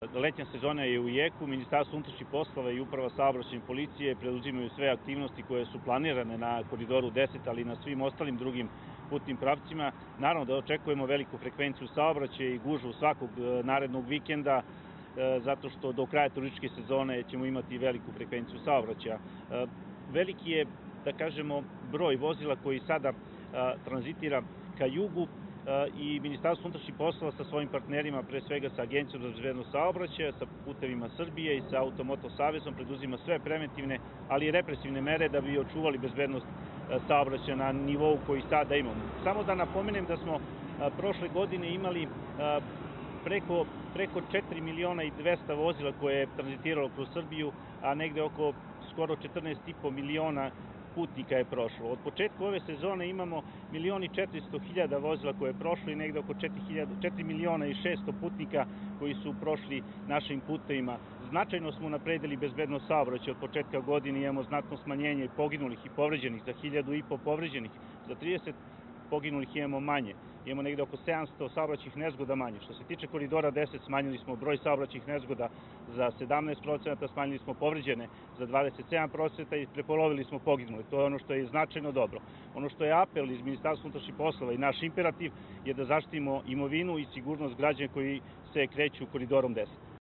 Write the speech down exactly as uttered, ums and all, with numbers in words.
Letnja sezona je u jeku, Ministarstvo unutrašnjih poslova i Uprava saobraćajne policije preduzimaju sve aktivnosti koje su planirane na Koridoru deset, ali i na svim ostalim drugim putnim pravcima. Naravno da očekujemo veliku frekvenciju saobraćaja i gužvu svakog narednog vikenda, zato što do kraja turističke sezone ćemo imati veliku frekvenciju saobraćaja. Veliki je, da kažemo, broj vozila koji sada tranzitira ka jugu i Ministarstvo unutrašnjih poslova sa svojim partnerima, pre svega sa Agencijom za bezbednost saobraćaja, sa Putevima Srbije i sa Automoto savezom preduzima sve preventivne, ali i represivne mere da bi očuvali bezbednost saobraćaja na nivou koji sada imamo. Samo da napomenem da smo prošle godine imali preko, preko četiri miliona i dvesta vozila koje je tranzitiralo kroz Srbiju, a negde oko skoro četrnaest i po miliona putnika je prošlo. Od početka ove sezone imamo milion i četiristo hiljada vozila koje je prošlo i negde oko četiri miliona i šesto putnika koji su prošli našim putevima. Značajno smo napredili bezbednost saobraćaja od početka godine, imamo znatno smanjenje poginulih i povređenih, za hiljadu i po povređenih, za trideset poginulih imamo manje. Imamo negde oko sedamsto saobraćajnih nezgoda manje. Što se tiče Koridora deset, smanjili smo broj saobraćajnih nezgoda za sedamnaest procenata, smanjili smo povređene za dvadeset sedam procenata i prepolovili smo poginule. To je ono što je značajno dobro. Ono što je apel iz Ministarstva unutrašnjih poslova i naš imperativ je da zaštitimo imovinu i sigurnost građana koji se kreću Koridorom deset.